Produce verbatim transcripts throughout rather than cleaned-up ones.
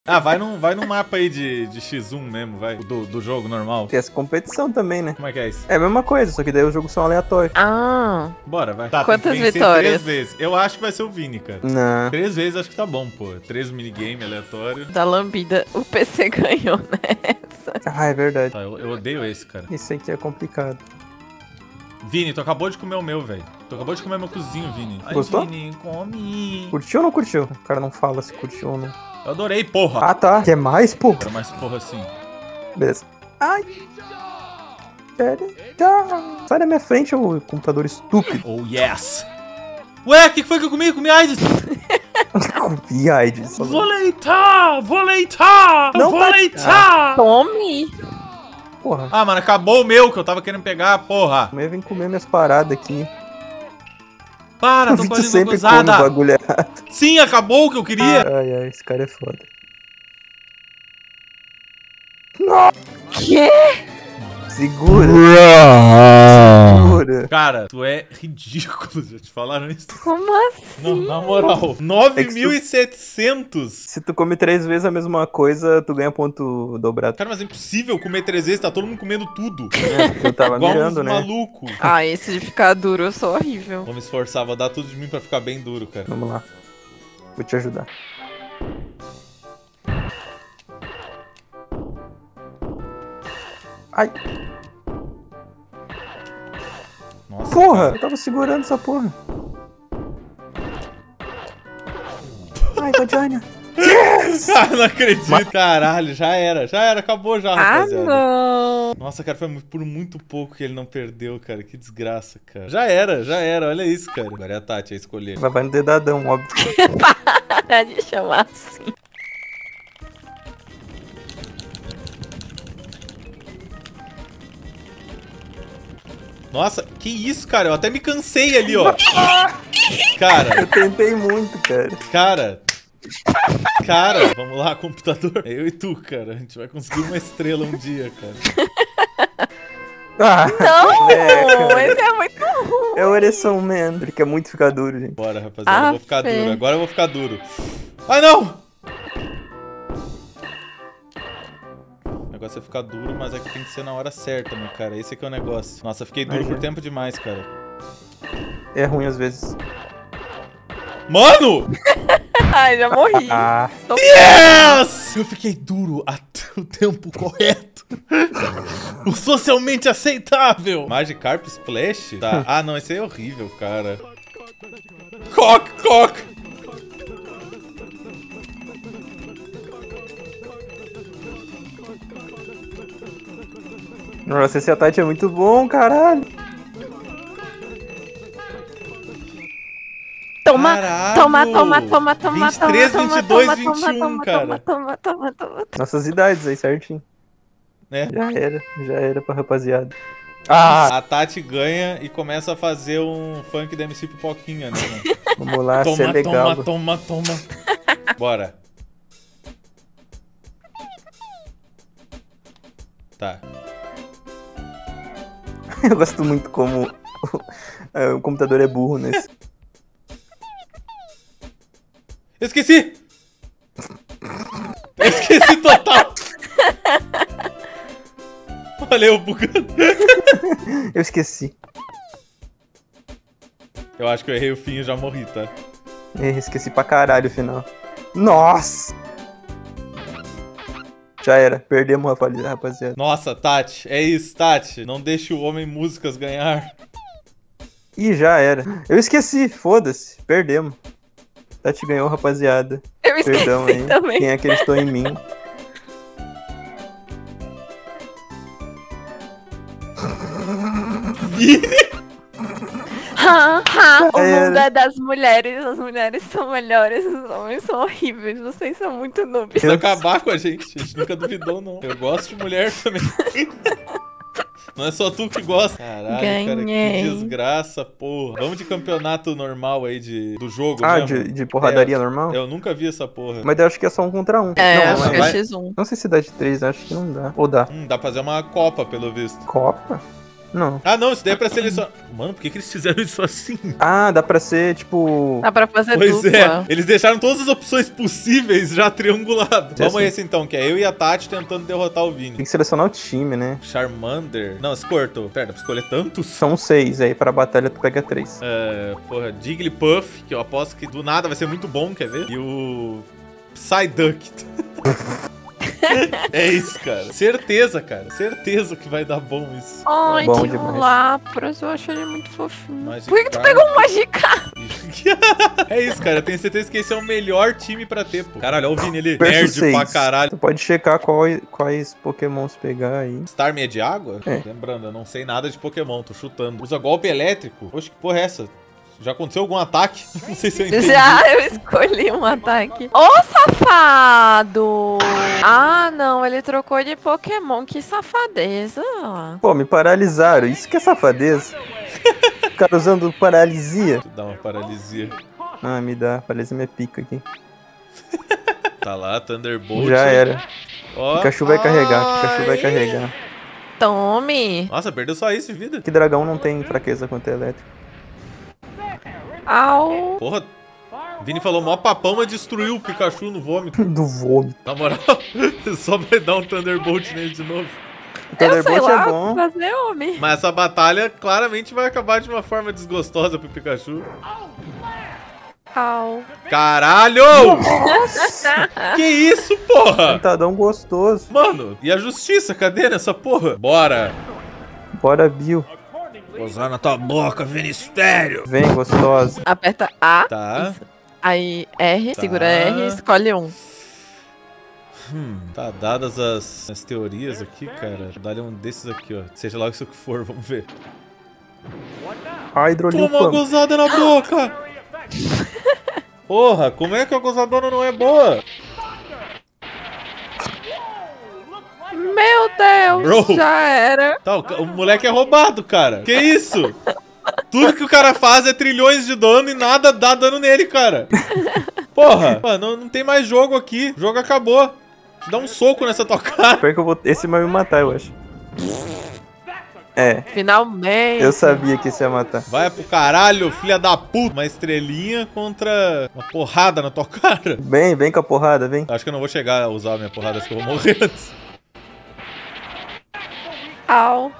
Ah, vai num, vai num mapa aí de, de xis um mesmo, vai. Do, do jogo normal. Tem essa competição também, né? Como é que é isso? É a mesma coisa, só que daí os jogos são aleatórios. Ah. Bora, vai. Tá, quantas tem que vencer vitórias? Três vezes. Eu acho que vai ser o Vini, cara. Não. Três vezes acho que tá bom, pô. Três minigame aleatório. Da lambida, o P C ganhou nessa. Ah, é verdade. Tá, eu, eu odeio esse, cara. Isso aqui é complicado. Vini, tu acabou de comer o meu, velho. Tu acabou de comer meu cozinho, Vini. Ai, Gostou? Vini, come. Curtiu ou não curtiu? O cara não fala se curtiu ou não. Eu adorei, porra. Ah, tá. Quer mais, pô? Era mais porra assim. Beleza. Ai. Sai da minha frente, ô computador estúpido. Oh, yes. Ué, o que foi que eu comi? Eu comi AIDS. Comi AIDS. Vou leitar, vou leitar, Não vou tá- leitar. Tome! Porra. Ah, mano, acabou o meu que eu tava querendo pegar, porra. Também vem comer minhas paradas aqui. Para, O tô com a Vitor língua sempre come o cruzada. bagulho errado. Sim, acabou o que eu queria. Ai, ai, esse cara é foda. Quê? Segura. Segura. Cara, tu é ridículo, já te falaram isso? Como assim? Não, na moral, nove mil e setecentos. Se tu come três vezes a mesma coisa, tu ganha ponto dobrado. Cara, mas é impossível comer três vezes, tá todo mundo comendo tudo. É, eu tava Igual mirando, uns né? maluco. Ah, esse de ficar duro eu sou horrível. Vou me esforçar, vou dar tudo de mim pra ficar bem duro, cara. Vamos lá. Vou te ajudar. Ai, Nossa, porra! cara. Eu tava segurando essa porra. Ai, vagina. Ah, não acredito. Caralho, já era, já era, acabou já, Ah, rapaziada. não. Nossa, cara, foi mu- por muito pouco que ele não perdeu, cara. Que desgraça, cara. Já era, já era, olha isso, cara. Agora é a Tati a escolher. Vai, vai no dedadão, óbvio. Para de chamar assim. Nossa, que isso, cara? Eu até me cansei ali, ó. Cara, Eu tentei muito, cara. cara. Cara, vamos lá, computador. É eu e tu, cara. A gente vai conseguir uma estrela um dia, cara. Ah, Não, é, cara. esse é muito ruim. É o Ereção Man. Ele quer muito ficar duro, gente. Bora, rapaziada. Eu vou ficar Afe. duro. Agora eu vou ficar duro. Ai, não! O negócio é ficar duro, mas é que tem que ser na hora certa, meu cara. Esse aqui é o negócio. Nossa, eu fiquei duro Imagina. por tempo demais, cara. É ruim às vezes. Mano! Ai, já morri. Ah, Tô- Yes! Eu fiquei duro até o tempo correto. O socialmente aceitável. Magikarp Splash? Tá. Ah, não, esse aí é horrível, cara. Cock, cock! nossa, esse ataque é muito bom, caralho. Toma, Caralho! toma, toma, toma, toma, vinte e três, toma, vinte e dois, toma, vinte e um, toma, cara. Toma, toma, toma, toma. Nossas idades aí, certinho. Né? Já era, já era pra rapaziada. Ah, A Tati ganha e começa a fazer um funk da M C Pipoquinha, né? mano? vamos lá, ser Toma, legal. toma, toma, toma. Bora. Tá. Eu gosto muito como o, é, o computador é burro nesse. Eu esqueci! Eu esqueci total! Olha eu bugando. Eu esqueci. Eu acho que eu errei o fim e já morri, tá? Ih, esqueci pra caralho o final. Nossa! Já era, perdemos, rapaz- rapaziada. Nossa, Tati, é isso, Tati. Não deixe o homem músicas ganhar. Ih, já era. Eu esqueci, foda-se, perdemos. Tati ganhou, rapaziada. Eu esqueci Perdão aí. também. Quem acreditou em mim? Ha, ha, o Era. mundo é das mulheres, as mulheres são melhores, os homens são horríveis, vocês são muito noobs. Precisa acabar com a gente. A gente nunca duvidou, não. Eu gosto de mulher também. Não é só tu que gosta. Caralho, cara, que Ganhei. desgraça, porra. Vamos de campeonato normal aí de, do jogo Ah, mesmo? de, de porradaria É, normal? Eu nunca vi essa porra. Mas eu acho que é só um contra um. É, não, acho não, que é. é X um. Não sei se dá de três, acho que não dá. Ou dá. Hum, dá pra fazer uma copa, pelo visto. Copa? Não. Ah, não, isso daí é pra selecionar. Mano, por que, que eles fizeram isso assim? Ah, dá pra ser, tipo... Dá pra fazer Pois dupla. é, eles deixaram todas as opções possíveis já trianguladas. Vamos a esse então, que é eu e a Tati tentando derrotar o Vini. Tem que selecionar o time, né? Charmander. Não, Squirtle. Pera, dá pra escolher tantos? São seis, aí pra batalha tu pega três. É, porra, Jigglypuff, que eu aposto que do nada vai ser muito bom, quer ver? E o Psyduck. É isso, cara. Certeza, cara. Certeza que vai dar bom isso. Ai, Bom tem demais. um Lapras, eu acho ele muito fofinho. Magikarp. Por que, que tu pegou um Magikarp? É isso, cara. Eu tenho certeza que esse é o melhor time pra ter, pô. Caralho, olha o Vini, ele Versus nerd seis. pra caralho. Tu pode checar qual, quais pokémons pegar aí. Starmie é de água? É. Lembrando, eu não sei nada de Pokémon, tô chutando. Usa golpe elétrico? Oxe, que porra é essa? Já aconteceu algum ataque? Não sei se eu entendi. Já eu escolhi um ataque. Ô, safado! Ah, não, ele trocou de Pokémon. Que safadeza. Pô, me paralisaram. Isso que é safadeza. O cara usando paralisia. Dá uma paralisia. Ah, me dá. Paralisia minha pica aqui. Tá lá, Thunderbolt. Já era. Ó. Pikachu vai carregar. Ai. Pikachu vai carregar. Tome. Nossa, perdeu só isso de vida. Que dragão não tem fraqueza contra elétrico. Au. Porra. Vini falou mó papão, mas destruiu o Pikachu no vômito. Do vômito. Na moral, só vai dar um Thunderbolt nele de novo. O Eu sei Thunderbolt lá é bom. fazer homem. Mas essa batalha claramente vai acabar de uma forma desgostosa pro Pikachu. Au. Caralho! Que isso, porra? Tentadão gostoso. Mano, e a justiça? Cadê nessa porra? Bora! Bora, Bill. Posar na tua boca, Vinistério! Vem, gostosa. Aperta A. Tá. Isso. Aí R, Tá. segura R, escolhe um. Hum, tá, dadas as, as teorias aqui, cara, dá-lhe um desses aqui, ó. Seja lá isso que for, vamos ver. A hidrolinho Toma uma gozada na boca! Porra, como é que a gozadona não é boa? Meu Deus, Bro. já era. Tá, o, ca- o moleque é roubado, cara. Que isso? Tudo que o cara faz é trilhões de dano e nada dá dano nele, cara. Porra, mano, não tem mais jogo aqui. O jogo acabou. Te dá um soco nessa tua cara. Pior que eu vou... Esse vai me matar, eu acho. É, Finalmente. eu sabia que esse ia matar. Vai pro caralho, filha da puta. Uma estrelinha contra uma porrada na tua cara. Vem, vem com a porrada, vem. Acho que eu não vou chegar a usar a minha porrada, acho que eu vou morrer antes. Au.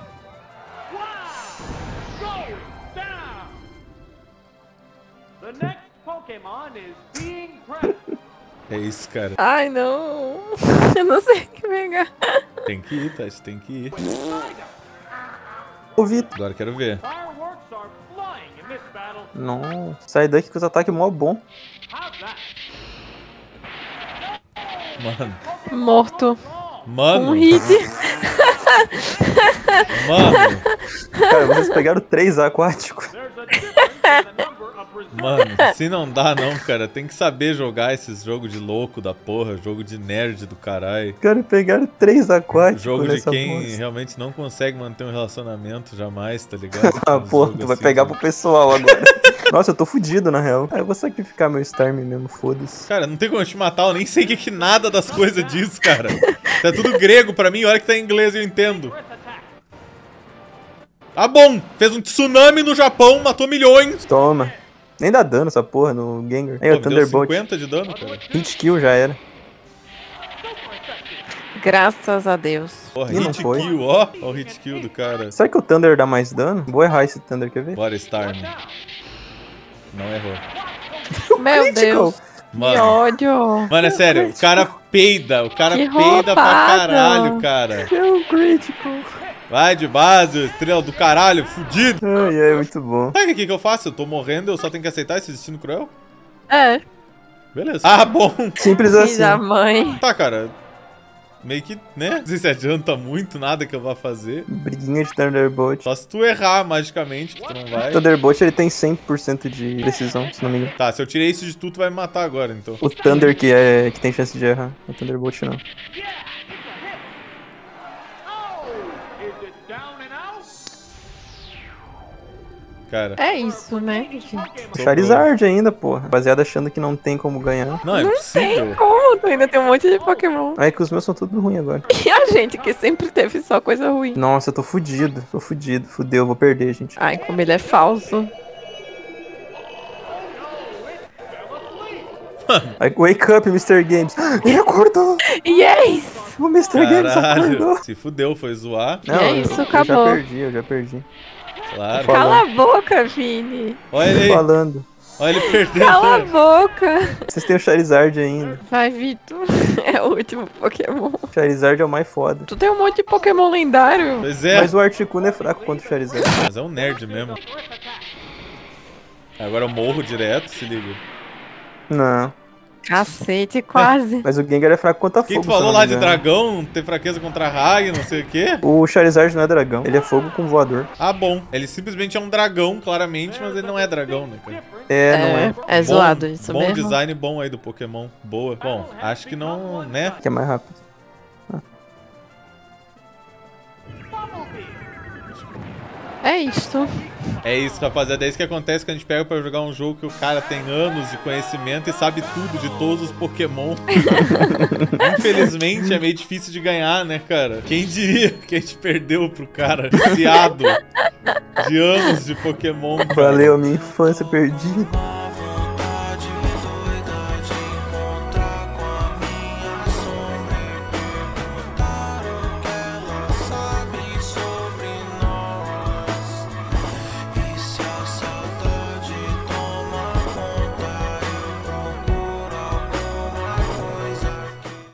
É isso, cara. Ai, não. Eu não sei o que pegar. Tem que ir, tá? Isso tem que ir. Ô, Vitor. Agora eu quero ver. Não. Sai daqui com os ataques mó bom. Mano. Morto. Mano. Um hit. Mano. Cara, vocês pegaram três aquáticos. Mano, se não dá não, cara. Tem que saber jogar esses jogos de louco da porra. Jogo de nerd do caralho. Cara, pegaram três aquáticos Jogo de nessa quem bosta. realmente não consegue manter um relacionamento jamais, tá ligado? Ah, Uns porra, jogos tu vai assim, pegar né? pro pessoal agora. Nossa, eu tô fudido, na real. Ah, eu vou sacrificar meu Starmie mesmo, foda-se. Cara, não tem como eu te matar, eu nem sei o que, que nada das coisas diz, cara. Tá tudo grego pra mim, olha que tá em inglês eu entendo. Tá bom, fez um tsunami no Japão, matou milhões. Toma. Nem dá dano essa porra no Gengar. Aí, Pô, o me deu Thunderbolt. cinquenta de dano, cara. Hit kill já era. Graças a Deus. Porra, Ih, não hit foi. kill, ó. Ó o hit kill do cara. Será que o Thunder dá mais dano? Vou errar esse Thunder, quer ver? Bora, Starmie. Não errou. Meu Critical. Deus. Que Mano, ódio. mano, é sério, o cara peida, o cara Que peida pra roubado. caralho, cara. É um critical. Vai de base, estrela do caralho, fudido. Ai, ai, muito bom. Sabe o que que eu faço? Eu tô morrendo, eu só tenho que aceitar esse destino cruel? É. Beleza. Ah, bom. Simples Filho assim. da mãe. Tá, cara. Meio que, né? Não sei se adianta muito nada que eu vá fazer. Briguinha de Thunderbolt. Só se tu errar magicamente, que tu não vai. O Thunderbolt ele tem cem por cento de precisão, se não me engano. Tá, se eu tirei isso de tu, tu vai me matar agora, então. O Thunder que, é, que tem chance de errar. O Thunderbolt não. Cara. É isso, né, gente? O Charizard ainda, porra. Rapaziada achando que não tem como ganhar. Não, é Tem impossível. como tu ainda tem um monte de Pokémon. É que os meus são tudo ruins agora. E a gente, que sempre teve só coisa ruim. Nossa, eu tô fudido. Tô fudido. Fudeu, vou perder, gente. Ai, como ele é falso. Wake up, mister Games. Ele acordou. Yes! O mister Games Caralho, acordou. se fudeu, foi zoar. E é eu- isso, eu, acabou. já perdi, eu já perdi. Claro. Fala. Cala a boca, Vini. Olha ele Tô aí, falando. olha ele perdendo. Cala a boca. Vocês têm o Charizard ainda. Vai, Vitor. É o último Pokémon. Charizard é o mais foda. Tu tem um monte de Pokémon lendário. Pois é, Mas o Articuno é fraco contra o Charizard. mas é um nerd mesmo. Agora eu morro direto, se liga. Não. Cacete, quase. Mas o Gengar é fraco contra Quem fogo. tu se eu falou não lá me de engano. dragão, ter fraqueza contra raio, não sei o quê? O Charizard não é dragão. Ele é fogo com voador. Ah, bom. Ele simplesmente é um dragão, claramente, mas ele não é dragão, né, cara? É, não é. É Bom- zoado isso Bom mesmo. design bom aí do Pokémon. Boa. Bom, acho que não, né? Que é mais rápido. É isto. É isso, rapaziada. É isso que acontece quando a gente pega pra jogar um jogo que o cara tem anos de conhecimento e sabe tudo de todos os Pokémon. Infelizmente é meio difícil de ganhar, né, cara? Quem diria que a gente perdeu pro cara viciado de anos de Pokémon, cara? Valeu, a minha infância perdida.